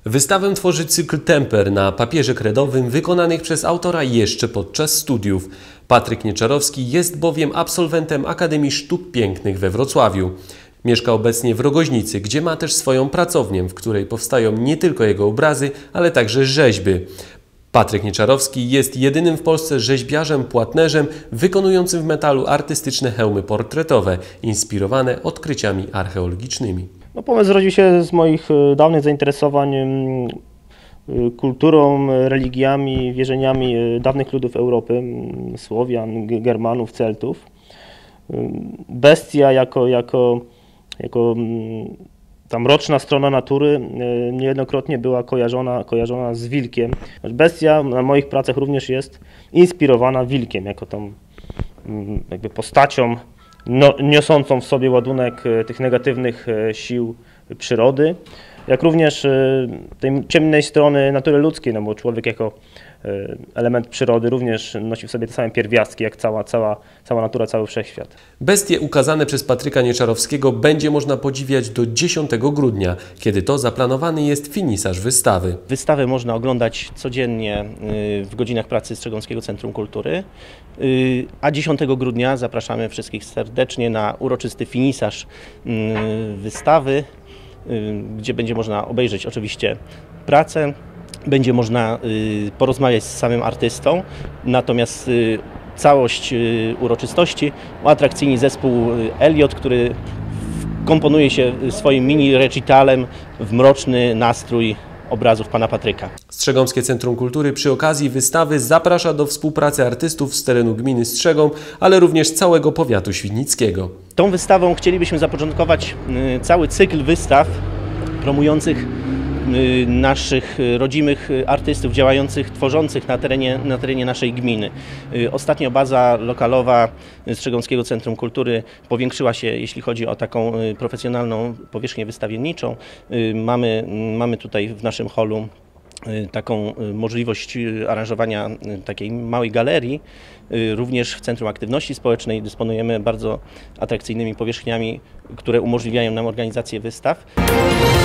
Wystawę tworzy cykl temper na papierze kredowym wykonanych przez autora jeszcze podczas studiów. Patryk Nieczarowski jest bowiem absolwentem Akademii Sztuk Pięknych we Wrocławiu. Mieszka obecnie w Rogoźnicy, gdzie ma też swoją pracownię, w której powstają nie tylko jego obrazy, ale także rzeźby. Patryk Nieczarowski jest jedynym w Polsce rzeźbiarzem-płatnerzem wykonującym w metalu artystyczne hełmy portretowe, inspirowane odkryciami archeologicznymi. Pomysł zrodził się z moich dawnych zainteresowań kulturą, religiami, wierzeniami dawnych ludów Europy, Słowian, Germanów, Celtów. Bestia jako ta mroczna strona natury niejednokrotnie była kojarzona z wilkiem. Bestia na moich pracach również jest inspirowana wilkiem, jako tą jakby postacią niosącą w sobie ładunek tych negatywnych sił przyrody, jak również tej ciemnej strony natury ludzkiej, no bo człowiek jako element przyrody również nosi w sobie te same pierwiastki, jak cała natura, cały wszechświat. Bestie ukazane przez Patryka Nieczarowskiego będzie można podziwiać do 10 grudnia, kiedy to zaplanowany jest finisaż wystawy. Wystawę można oglądać codziennie w godzinach pracy Strzegomskiego Centrum Kultury, a 10 grudnia zapraszamy wszystkich serdecznie na uroczysty finisaż wystawy, gdzie będzie można obejrzeć oczywiście pracę, będzie można porozmawiać z samym artystą, natomiast całość uroczystości uatrakcyjni zespół Elliot, który komponuje się swoim mini recitalem w mroczny nastrój obrazów pana Patryka. Strzegomskie Centrum Kultury przy okazji wystawy zaprasza do współpracy artystów z terenu gminy Strzegom, ale również całego powiatu świdnickiego. Tą wystawą chcielibyśmy zapoczątkować cały cykl wystaw promujących naszych rodzimych artystów działających, tworzących na terenie naszej gminy. Ostatnio baza lokalowa Strzegomskiego Centrum Kultury powiększyła się, jeśli chodzi o taką profesjonalną powierzchnię wystawienniczą. Mamy tutaj w naszym holu taką możliwość aranżowania takiej małej galerii. Również w Centrum Aktywności Społecznej dysponujemy bardzo atrakcyjnymi powierzchniami, które umożliwiają nam organizację wystaw.